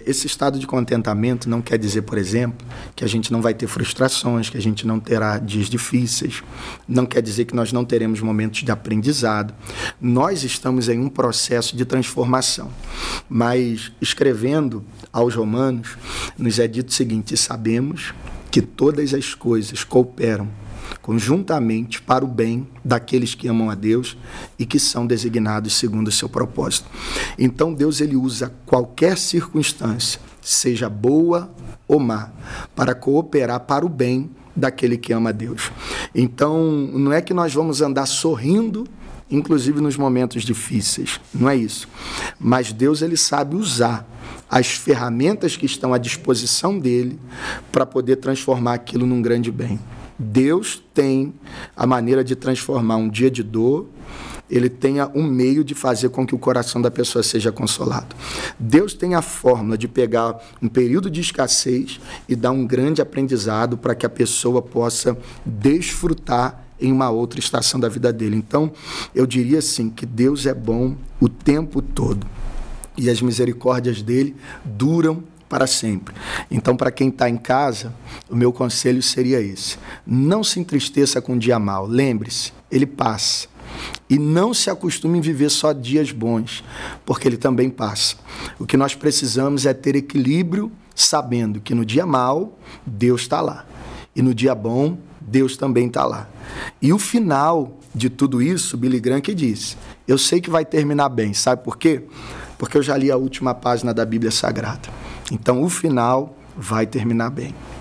Esse estado de contentamento não quer dizer, por exemplo, que a gente não vai ter frustrações, que a gente não terá dias difíceis, não quer dizer que nós não teremos momentos de aprendizado. Nós estamos em um processo de transformação, mas escrevendo aos Romanos, nos é dito o seguinte: sabemos que todas as coisas cooperam conjuntamente para o bem daqueles que amam a Deus e que são designados segundo o seu propósito. Então Deus ele usa qualquer circunstância, seja boa ou má, para cooperar para o bem daquele que ama a Deus. Então não é que nós vamos andar sorrindo, inclusive nos momentos difíceis, não é isso. Mas Deus ele sabe usar as ferramentas que estão à disposição dele para poder transformar aquilo num grande bem. Deus tem a maneira de transformar um dia de dor, ele tem um meio de fazer com que o coração da pessoa seja consolado. Deus tem a fórmula de pegar um período de escassez e dar um grande aprendizado para que a pessoa possa desfrutar em uma outra estação da vida dele. Então, eu diria assim, que Deus é bom o tempo todo e as misericórdias dele duram para sempre. Então, para quem está em casa, o meu conselho seria esse: não se entristeça com o dia mau, lembre-se, ele passa. E não se acostume em viver só dias bons, porque ele também passa. O que nós precisamos é ter equilíbrio, sabendo que no dia mau, Deus está lá. E no dia bom, Deus também está lá. E o final de tudo isso, Billy Graham que disse: eu sei que vai terminar bem. Sabe por quê? Porque eu já li a última página da Bíblia Sagrada. Então, o final vai terminar bem.